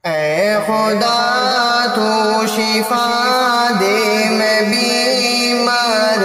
اے خدا تو شفا دے میں بیمار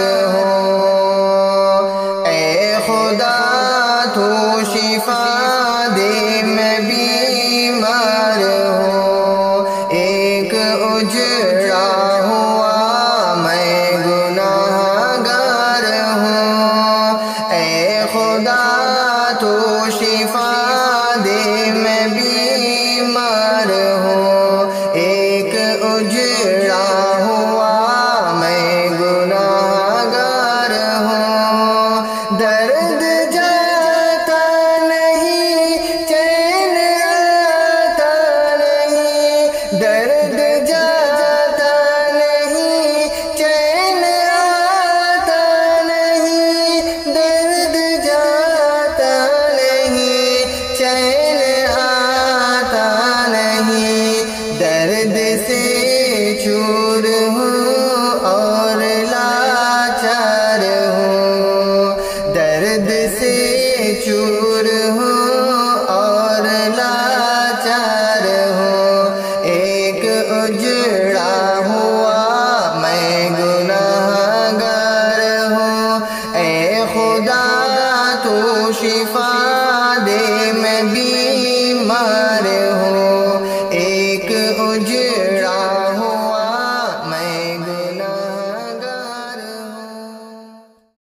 ہوں، اے خدا تو شفا دے میں بیمار ہوں، ایک اجڑا ہوا میں گناہ گار ہوں، اے خدا تو شفا دے میں بیمار ہوں، ایک اجڑا ہوا میں گناہ گار ہوں، درد جاتا نہیں چین آتا نہیں، درد جاتا نہیں چین آتا نہیں، درد جاتا نہیں چین آتا نہیں، درد سے چور ہوں اور لاچار ہوں، درد سے